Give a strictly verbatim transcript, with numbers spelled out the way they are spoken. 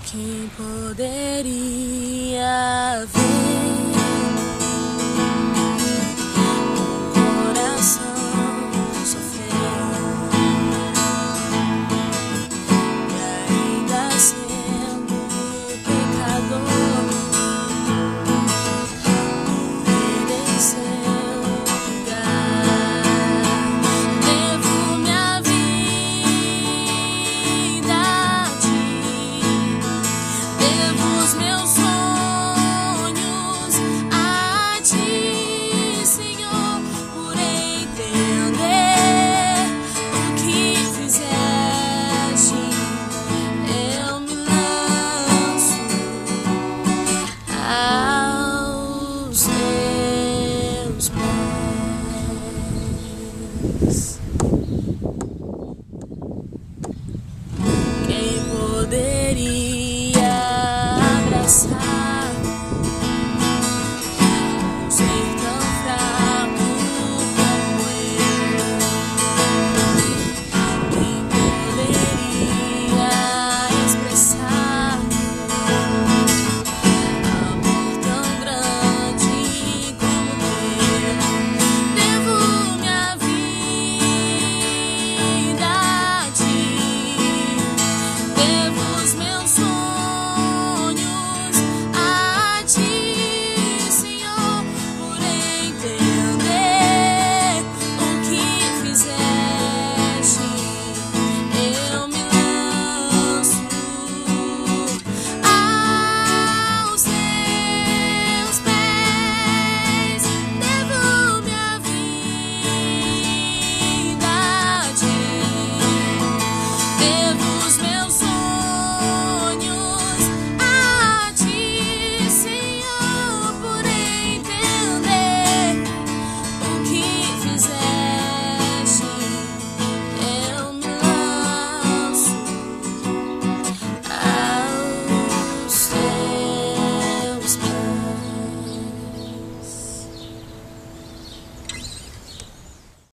Quem poderia ver um coração sofrer e ainda sendo pecador, morrer em seu lugar? Devo minha vida a ti, devo os meus sonhos a ti, Senhor, por entender o que fizeste. Eu me lanço aos teus pés.